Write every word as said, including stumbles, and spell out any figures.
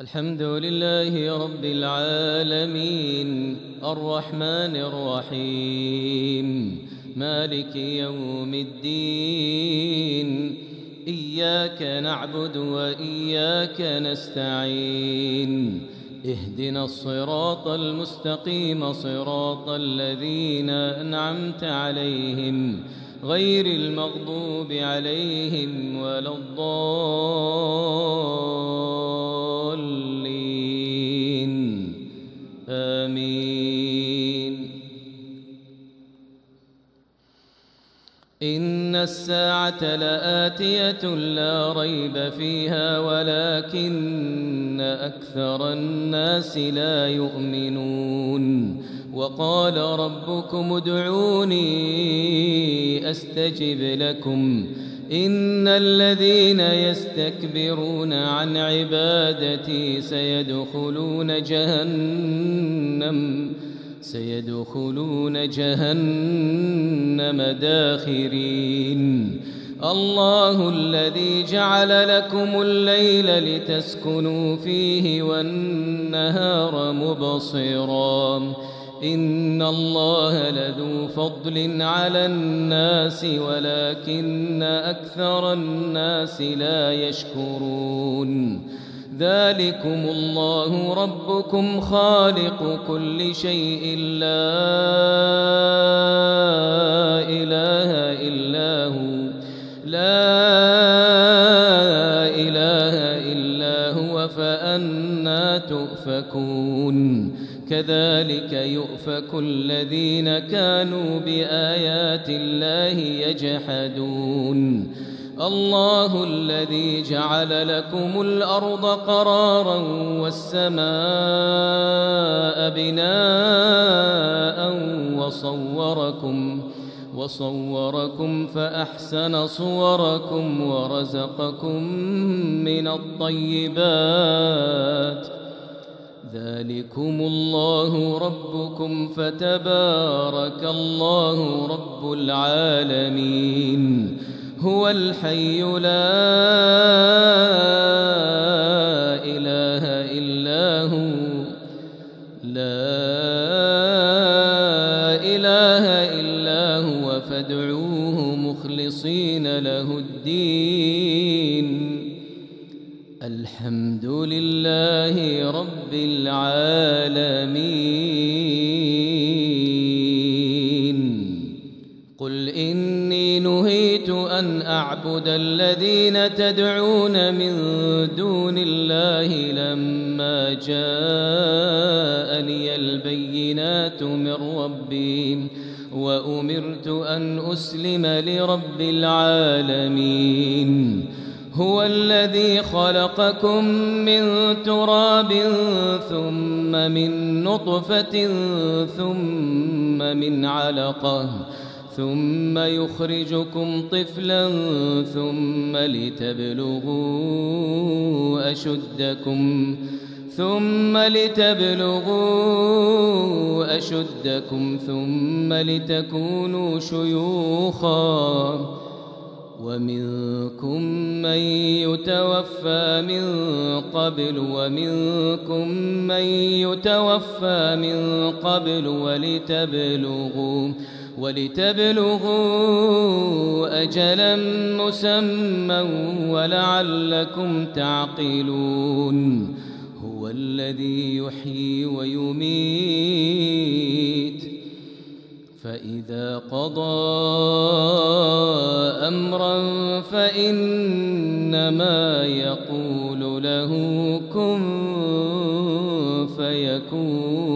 الحمد لله رب العالمين الرحمن الرحيم مالك يوم الدين إياك نعبد وإياك نستعين اهدنا الصراط المستقيم صراط الذين أنعمت عليهم غير المغضوب عليهم ولا الضالين آمين. إن الساعة لآتية لا ريب فيها ولكن أكثر الناس لا يؤمنون. وقال ربكم ادعوني أستجب لكم إن الذين يستكبرون عن عبادتي سيدخلون جهنم سيدخلون جهنم داخرين. الله الذي جعل لكم الليل لتسكنوا فيه والنهار مبصرا إن الله لذو فضل على الناس ولكن أكثر الناس لا يشكرون. ذلكم الله ربكم خالق كل شيء لا إله إلا هو لا إله إلا هو فأنى تؤفكون. كذلك يؤفك الذين كانوا بآيات الله يجحدون. الله الذي جعل لكم الأرض قرارا والسماء بناء وصوركم وصوركم فأحسن صوركم ورزقكم من الطيبات. ذلكم الله ربكم فتبارك الله رب العالمين. هو الحي لا إله إلا هو لا إله إلا هو فادعوه مخلصين له الدين. الحمد لله رب العالمين. قل إني نهيت أن أعبد الذين تدعون من دون الله لما جاءني البينات من ربي وأمرت أن أسلم لرب العالمين. هو الذي خلقكم من تراب ثم من نطفة ثم من علقة ثم يخرجكم طفلا ثم لتبلغوا أشدكم ثم لتبلغوا أشدكم ثم لتكونوا شيوخا ومنكم من يتوفى من قبل ومنكم من يتوفى من قبل ولتبلغوا ولتبلغوا أجلا مسمى ولعلكم تعقلون. هو الذي يحيي ويميت فإذا قضى أمرا فإنما يقول له كن فيكون.